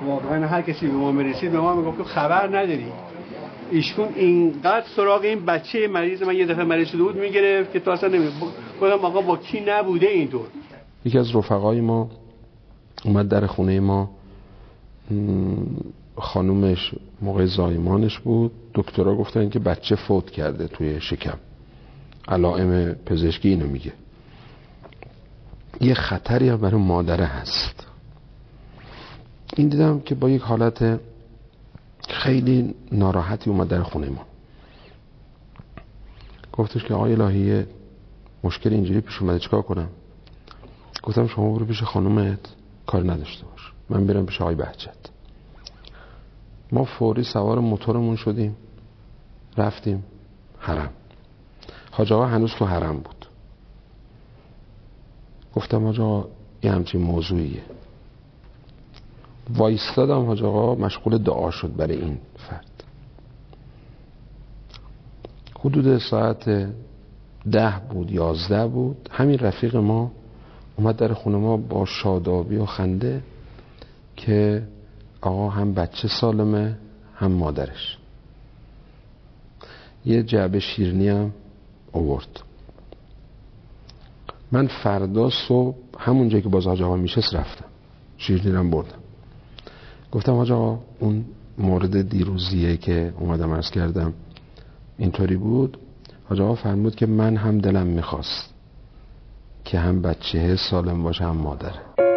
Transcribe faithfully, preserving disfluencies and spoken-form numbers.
واقعا هر کسی به ما میرسید به ما میگفت خبر نداری. ایشون اینقدر سراغ این بچه مریض من یه دفعه مریض شده بود میگرفت که تو اصلا نمی گفتم آقا با کی نبوده اینطور. یکی از رفقای ما اومد در خونه ما، خانومش موقع زایمانش بود، دکترها گفتن که بچه فوت کرده توی شکم. علائم پزشکی اینو میگه. یه خطری برای مادره هست. این دیدم که با یک حالت خیلی ناراحتی اومد در خونه ما. گفتش که آقای الهی مشکل اینجوری پیش اومده چیکار کنم؟ گفتم شما برو پیش خانومت، کار نداشته باش، من برم پیش آقای بهجت. ما فوری سوار موتورمون شدیم رفتیم حرم. حاج آقا هنوز تو حرم بود. گفتم حاج آقا یه همچین موضوعیه. وایستادم، حاج آقا مشغول دعا شد برای این فرد. حدود ساعت ده بود یازده بود، همین رفیق ما اومد در خونه ما با شادابی و خنده که آقا هم بچه سالمه هم مادرش. یه جعبه شیرینی هم آورد. من فردا صبح همون جایی که باز حاج آقا میشست رفتم شیرینی هم بردم. گفتم حاج آقا اون مورد دیروزیه که اومدم عرض کردم اینطوری بود. حاج آقا فرمود که من هم دلم میخواست که هم بچه سالم باشه هم مادره.